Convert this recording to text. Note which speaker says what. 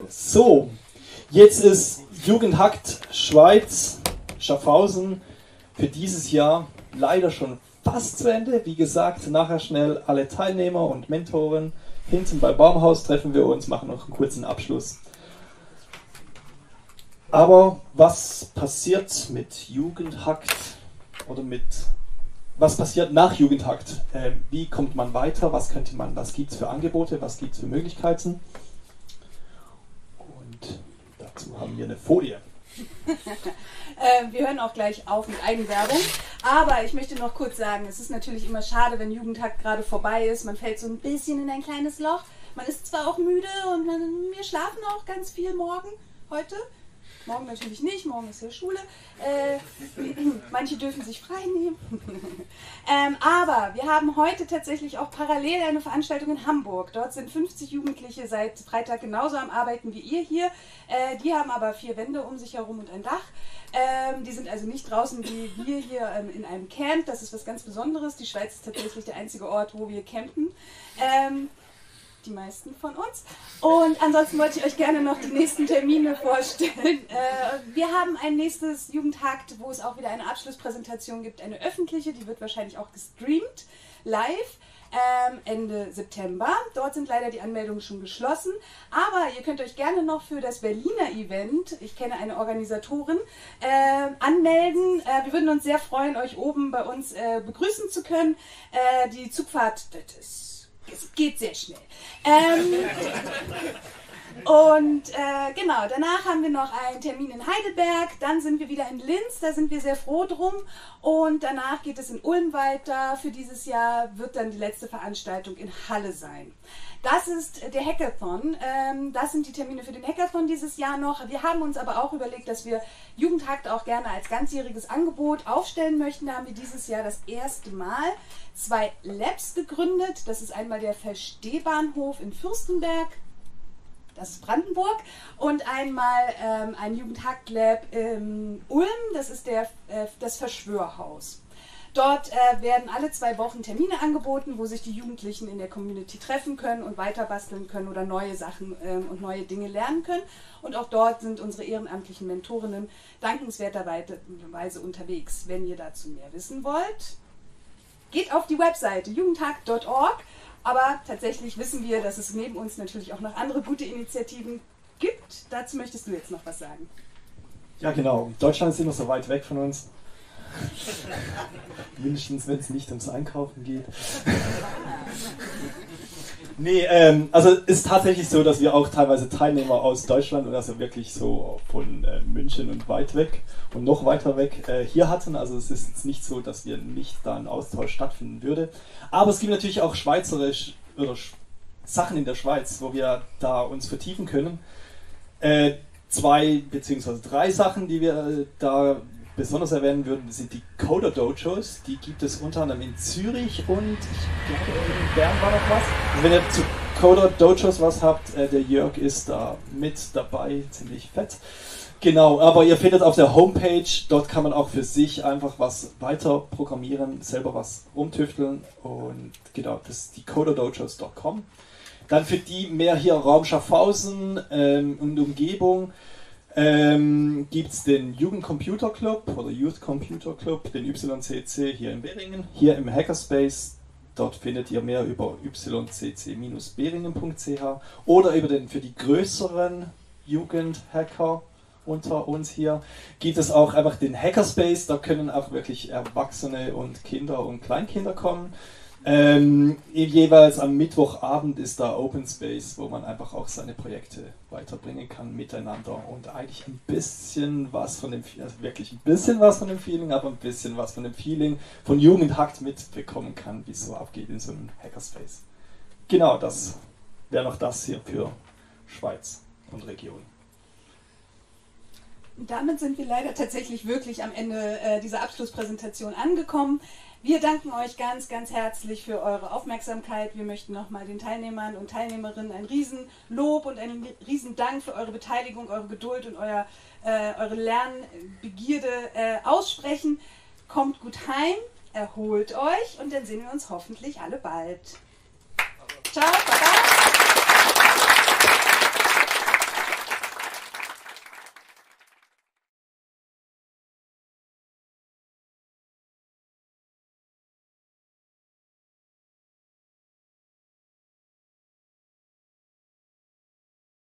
Speaker 1: So, jetzt ist Jugendhakt Schweiz, Schaffhausen für dieses Jahr leider schon fast zu Ende. Wie gesagt, nachher schnell alle Teilnehmer und Mentoren. Hinten beim Baumhaus treffen wir uns, machen noch einen kurzen Abschluss. Aber was passiert mit Jugendhakt oder was passiert nach Jugendhakt? Wie kommt man weiter? Was gibt es für Angebote? Was gibt es für Möglichkeiten? Und dazu haben wir eine Folie.
Speaker 2: Wir hören auch gleich auf mit Eigenwerbung, aber ich möchte noch kurz sagen, es ist natürlich immer schade, wenn Jugendhakt gerade vorbei ist, man fällt so ein bisschen in ein kleines Loch, man ist zwar auch müde und wir schlafen auch ganz viel heute. Morgen natürlich nicht, morgen ist ja Schule. Manche dürfen sich frei nehmen. Aber wir haben heute tatsächlich auch parallel eine Veranstaltung in Hamburg. Dort sind 50 Jugendliche seit Freitag genauso am Arbeiten wie ihr hier. Die haben aber 4 Wände um sich herum und ein Dach. Die sind also nicht draußen wie wir hier in einem Camp. Das ist was ganz Besonderes. Die Schweiz ist tatsächlich der einzige Ort, wo wir campen. Die meisten von uns. Und ansonsten wollte ich euch gerne noch die nächsten Termine vorstellen. Wir haben ein nächstes Jugendhakt, wo es auch wieder eine Abschlusspräsentation gibt, eine öffentliche, die wird wahrscheinlich auch gestreamt, live, Ende September. Dort sind leider die Anmeldungen schon geschlossen, aber ihr könnt euch gerne noch für das Berliner Event, ich kenne eine Organisatorin, anmelden. Wir würden uns sehr freuen, euch oben bei uns begrüßen zu können. Die Zugfahrt, es geht sehr schnell. Genau, danach haben wir noch einen Termin in Heidelberg, dann sind wir wieder in Linz, da sind wir sehr froh drum und danach geht es in Ulm weiter. Für dieses Jahr wird dann die letzte Veranstaltung in Halle sein. Das ist der Hackathon, das sind die Termine für den Hackathon dieses Jahr noch. Wir haben uns aber auch überlegt, dass wir Jugendhakt auch gerne als ganzjähriges Angebot aufstellen möchten. Da haben wir dieses Jahr das erste Mal 2 Labs gegründet. Das ist einmal der Verstehbahnhof in Fürstenberg, das ist Brandenburg, und einmal ein Jugendhakt-Lab in Ulm, das ist das Verschwörhaus. Dort werden alle 2 Wochen Termine angeboten, wo sich die Jugendlichen in der Community treffen können und weiter basteln können oder neue Sachen und neue Dinge lernen können. Und auch dort sind unsere ehrenamtlichen Mentorinnen dankenswerterweise unterwegs. Wenn ihr dazu mehr wissen wollt, geht auf die Webseite jugendhakt.org. Aber tatsächlich wissen wir, dass es neben uns natürlich auch noch andere gute Initiativen gibt. Dazu möchtest du jetzt noch was sagen.
Speaker 1: Ja, genau. Deutschland ist immer so weit weg von uns. Mindestens, wenn es nicht ums Einkaufen geht. Nee, also es ist tatsächlich so, dass wir auch teilweise Teilnehmer aus Deutschland und also wirklich so von München und weit weg und noch weiter weg hier hatten. Also es ist jetzt nicht so, dass wir nicht da ein Austausch stattfinden würde. Aber es gibt natürlich auch schweizerisch oder Sachen in der Schweiz, wo wir da uns vertiefen können. 2 bzw. 3 Sachen, die wir da besonders erwähnen würden, sind die Coder Dojos. Die gibt es unter anderem in Zürich und ich glaube in Bern war noch was. Also wenn ihr zu Coder Dojos was habt, der Jörg ist da mit dabei, ziemlich fett. Genau, aber ihr findet auf der Homepage, dort kann man auch für sich einfach was weiter programmieren, selber was rumtüfteln und genau, das ist die coderdojos.com. Dann für die mehr hier Raum Schaffhausen und Umgebung gibt es den Jugend-Computer Club oder Youth Computer Club, den YCC hier in Beringen, hier im Hackerspace. Dort findet ihr mehr über ycc-beringen.ch oder über den für die größeren Jugendhacker unter uns hier gibt es auch einfach den Hackerspace. Da können auch wirklich Erwachsene und Kinder und Kleinkinder kommen. Jeweils am Mittwochabend ist da Open Space, wo man einfach auch seine Projekte weiterbringen kann miteinander und eigentlich ein bisschen was von dem, also wirklich ein bisschen was von dem Feeling, aber ein bisschen was von dem Feeling von Jugendhakt mitbekommen kann, wie es so abgeht in so einem Hackerspace. Genau, das wäre noch das hier für Schweiz und Region.
Speaker 2: Damit sind wir leider tatsächlich wirklich am Ende dieser Abschlusspräsentation angekommen. Wir danken euch ganz, ganz herzlich für eure Aufmerksamkeit. Wir möchten nochmal den Teilnehmern und Teilnehmerinnen ein Riesenlob und einen Riesendank für eure Beteiligung, eure Geduld und eure Lernbegierde aussprechen. Kommt gut heim, erholt euch und dann sehen wir uns hoffentlich alle bald. Ciao, baba!